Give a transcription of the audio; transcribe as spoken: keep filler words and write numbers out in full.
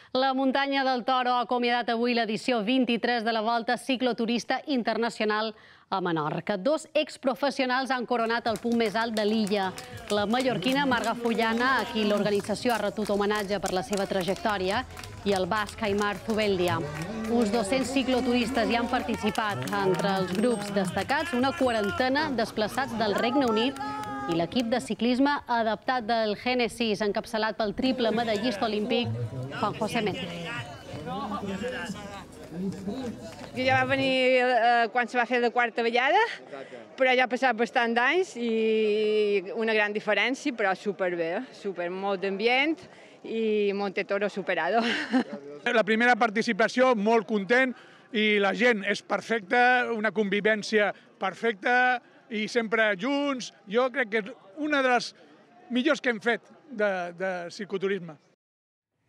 La muntanya del Toro ha acomiadat avui l'edició vint-i-tres de la Volta Cicloturista Internacional a Menorca. Dos exprofessionals han coronat el punt més alt de l'illa. La mallorquina Marga Fullana, a qui l'organització ha retut homenatge per la seva trajectòria, i el basc Aimar Zubeldia. Uns dos-cents cicloturistes hi han participat, entre els grups destacats una quarantena desplaçats del Regne Unit i l'equip de ciclisme adaptat del Genesis, encapçalat pel triple medallista olímpic Juan José Méndez. Jo ja va venir eh, quan se va fer la quarta vegada, però ja ha passat bastant d'anys i una gran diferència, però superbé, super, molt d'ambient i Montetoro superado. La primera participació, molt content, i la gent és perfecta, una convivència perfecta i sempre junts. Jo crec que és una de les millors que hem fet de, de cicloturisme.